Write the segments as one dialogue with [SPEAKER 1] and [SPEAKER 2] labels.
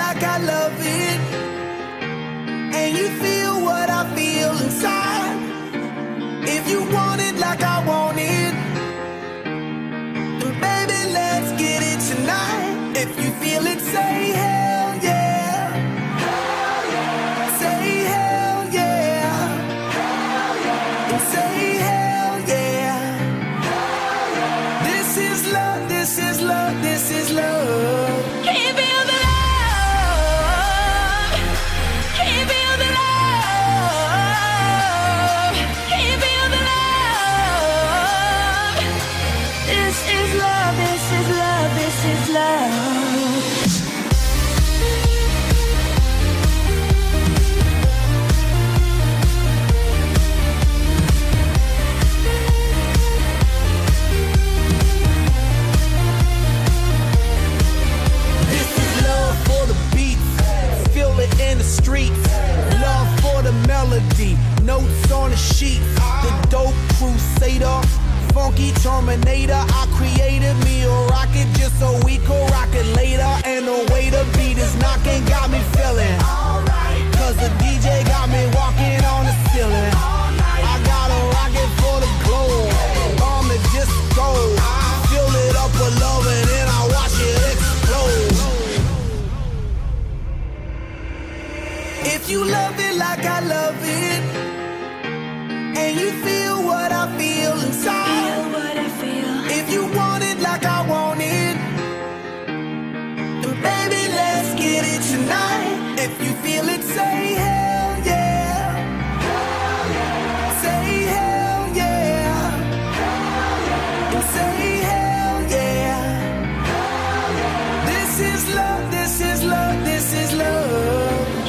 [SPEAKER 1] like I love it, and you feel what I feel inside. If you want it like I want it, then baby, let's get it tonight. If you feel it, say hell yeah. Hell yeah. Say hell yeah. Hell yeah. And say hell yeah. Hell yeah. This is love, this is love, this is love. Can you feel the love? Can you feel the love? Can you feel the love? This is love, this is love, this is love. In the streets, love for the melody, notes on the sheet, the dope crusader, funky terminator. I created me a rocket just so we could rock it later. And the way the beat is knocking got me feeling alright, cause the DJ got me walking on the ceiling. I got a rocket for the globe, bomb the disco, fill it up with love and then I watch it explode. If you love it like I love it, and you feel what I feel inside, if you want it like I want it, then baby, let's get it tonight. If you feel it, say hell yeah. Hell yeah. Say hell yeah. Hell yeah. And say hell yeah. Hell yeah. This is love, this is love, this is love.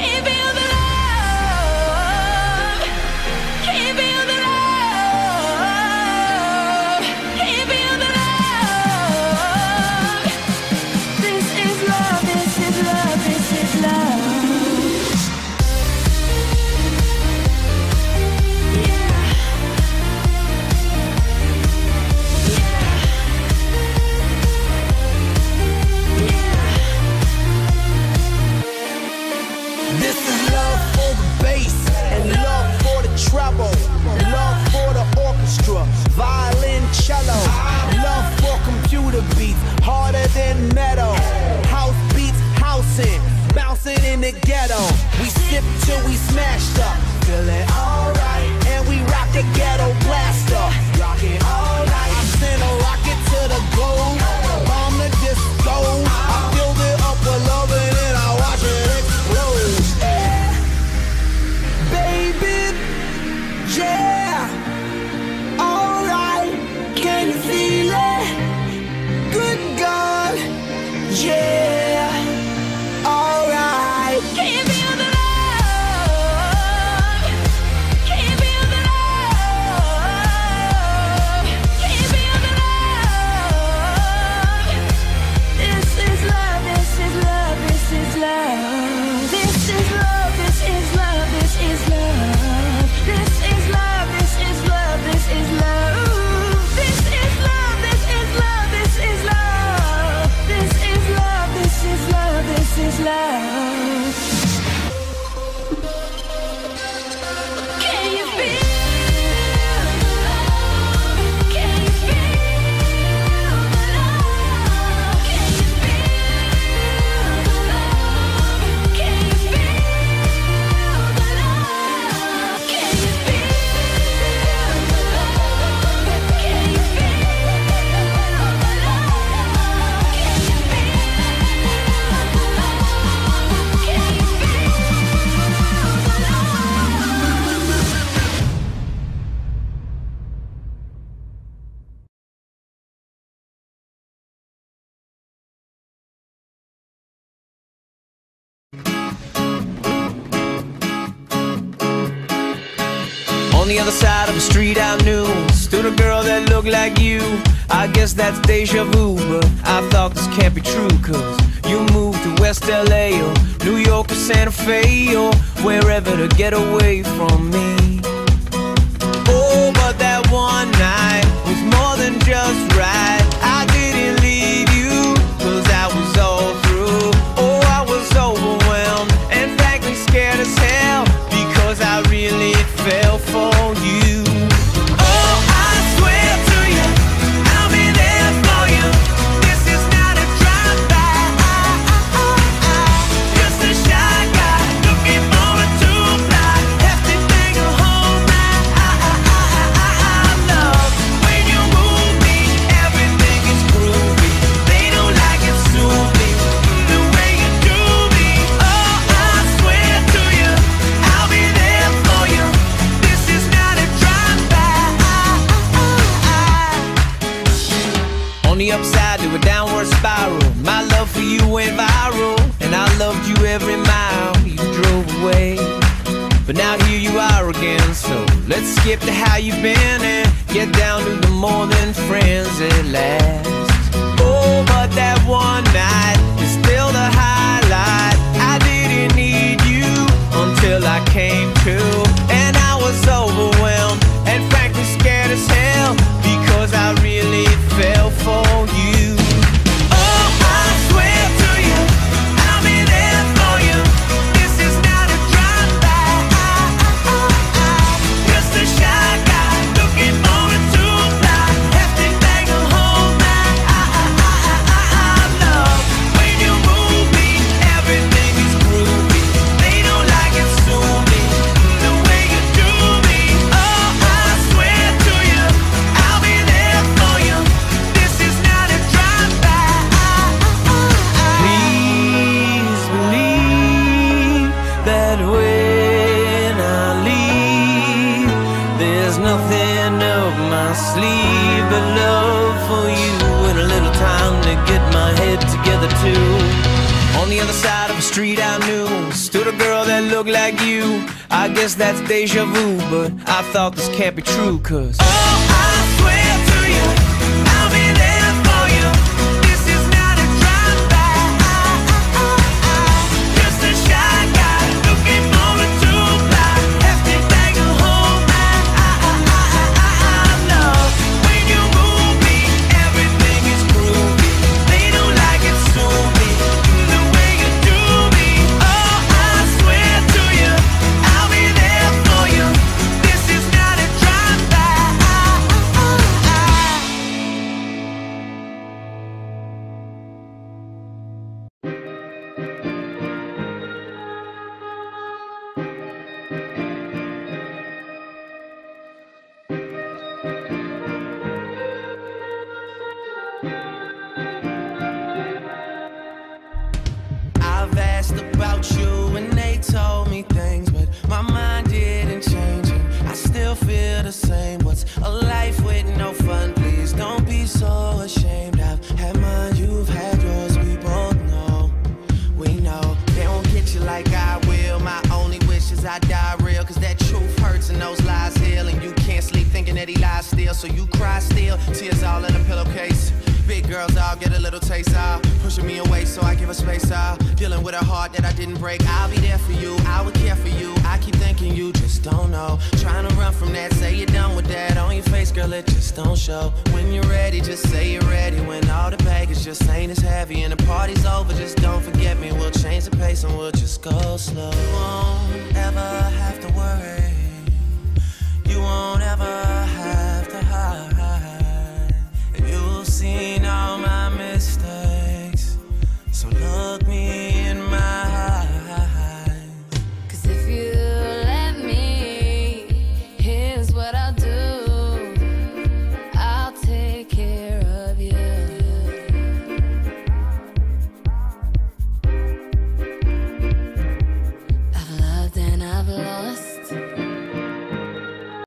[SPEAKER 1] Treble, love for the orchestra, violin, cello, love for computer beats, harder than metal, house beats, housing, bouncing in the ghetto. We sip till we smashed up, feeling alright, and we rock the ghetto blaster, rock it all night. I send a rocket to the globe, bomb the disco, I filled it up with love and then I watch it explode. Yeah, baby. Yeah, alright, can you feel it? Good God, yeah, alright. Can you feel the love? Can you feel the love? Can you feel the love? This is love, this is love, this is love. This is love, this is love, this is love. This is love, this is love, this is love. This is love, this is love, this is love. This is love, this is love, this is love. Can you feel the love? Can you feel the love? Can you feel the love? Can you feel the love? Can you feel the love? Can you feel the love? Can you
[SPEAKER 2] On the other side of the street I knew stood a girl that looked like you. I guess that's deja vu, but I thought this can't be true, cause you moved to West LA or New York or Santa Fe or wherever to get away from me. Oh, but that one night was more than just right. I didn't leave you, cause I was all through. Oh, I was over here you are again. So let's skip to how you've been and get down to the more than friends at last. Oh, but that one night is still the highlight. I didn't need you until I came to, and I was overwhelmed and frankly scared as hell, because I really fell for you. Oh, I swear to you, I'll be there for you. This is not a drive-by. Just a shy guy looking for a two-ply, hefty bag of home love. When you move me, everything is groovy. They don't like it, sue me the way you do me. Oh, I swear to you, I'll be there for you. This is not a drive-by. Please believe that when I leave, there's nothing up my sleeve but love for you and a little time to get my head together too. On the other side of the street I knew stood a girl that looked like you. I guess that's deja vu, but I thought this can't be true, 'cause oh, I swear to you, I'll be there for you. This is not a drive-by. Just a shy guy looking for a two-ply, hefty bag of home love. When you move me, everything is groovy. They don't like it, sue me the way you do me. Oh, I swear to you, I'll be there for you. This is not a drive-by. I've asked about you and they told me things, but my mind didn't change and I still feel the same. What's a life with no fun? Please don't be so ashamed. I've had mine, you've had yours, we both know. We know they won't get you like I will. My only wish is I die real, 'cause that truth hurts and those lies heal. And you can't sleep thinking that he lies still, so you cry still, tears all in a pillowcase. Big girls, I'll get a little taste, pushing me away so I give her space, dealing with a heart that I didn't break. I'll be there for you, I would care for you. I keep thinking you just don't know. Trying to run from that, say you're done with that. On your face, girl, it just don't show. When you're ready, just say you're ready. When all the baggage just ain't as heavy and the party's over, just don't forget me. We'll change the pace and we'll just go slow. You won't ever have to worry